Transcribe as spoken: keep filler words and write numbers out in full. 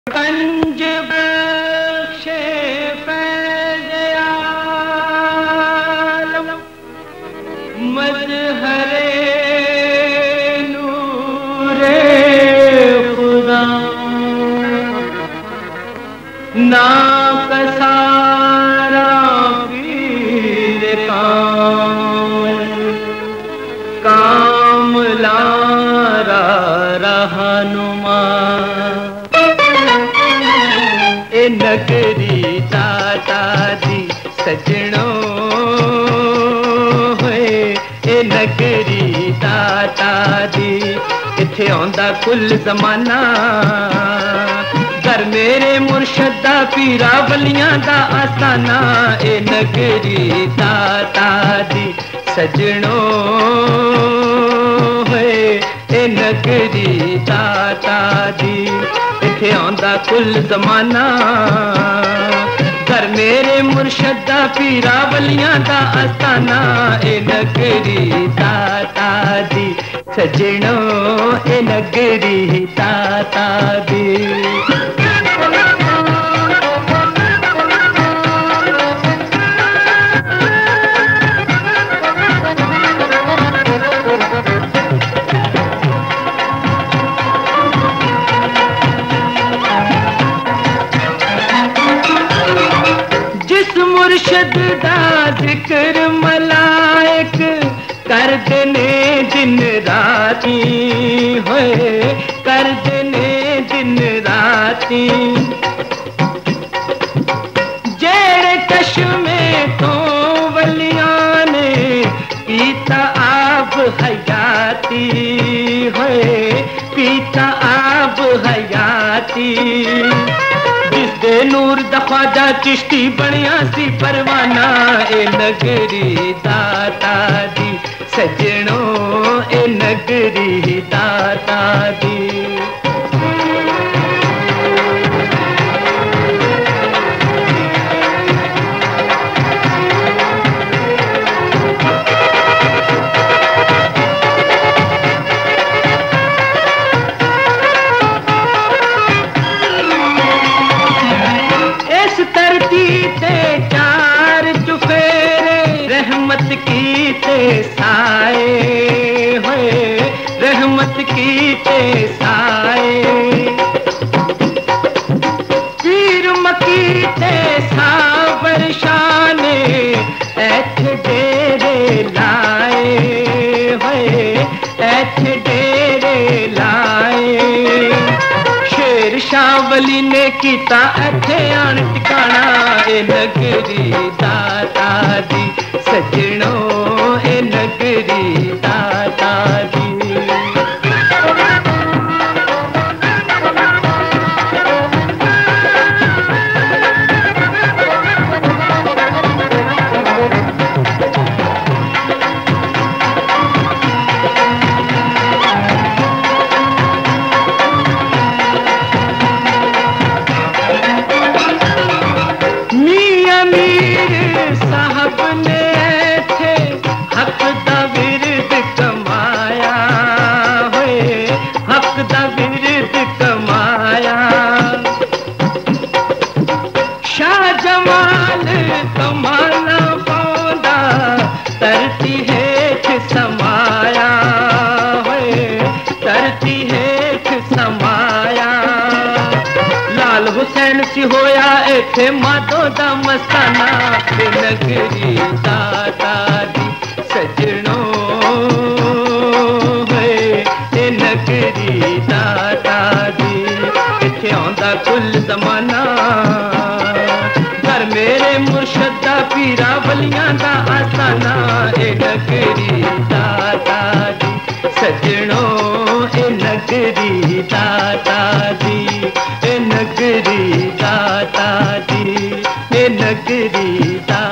गंज बख्शे फैज़ आलम मज़हरे नूरे खुदा नाकसारा पीर कामल कामलारा रहनुमा ए नगरी दाता दी सजणों होए ए नगरी दाता दी इत्थे आंदा कुल जमाना घर मेरे मुर्शद दा पीरा वलियां दा आस्ताना ए नगरी दाता दी सजणों होए ए नगरी दाता दी इत्थे आंदा कुल जमाना घर मेरे मुर्शद दा पीरा वलियां दा आस्ताना ए नगरी दाता दी सजणों ए नगरी दाता दी मुर्शद दा जिक्र मलाइक कर देने दिन राती होए कर देने दिन राती जेड़े चश्मे तो वलियां ने पीता आब हयाती होए पीता आब हयाती जिसदे नूर दा ख्वाजा चिश्ती बनिया सी परवाना ए नगरी दाता दी सजणों ए नगरी दाता दी रहमत की ते साए होए रहमत की ते साए पीर मकी ते सावर शाने ऐथे डेरे लाए होए ऐथे डेरे लाए शेर शाह वली ने कीता ऐथे आन टिकाना ए नगरी दाता दी सजणों ए नगरी दाता दी मियां मीर साहब ने हक दा विरद कमाया होए हक दा विरद कमाया शाह जमाल कमाना पौंदा धरती हेठ समाया होए धरती हेठ समाया लाल हुसैन सी होया इत्थे माधो दा मस्ताना ए नगरी दाता दी सजणों होए ए नगरी दाता दी इत्थे आंदा कुल जमाना घर मेरे मुर्शद दा पीरा वलियां दा आस्ताना ए नगरी दाता दी सजणों ए नगरी दाता दी ए नगरी दाता दी ए नगरी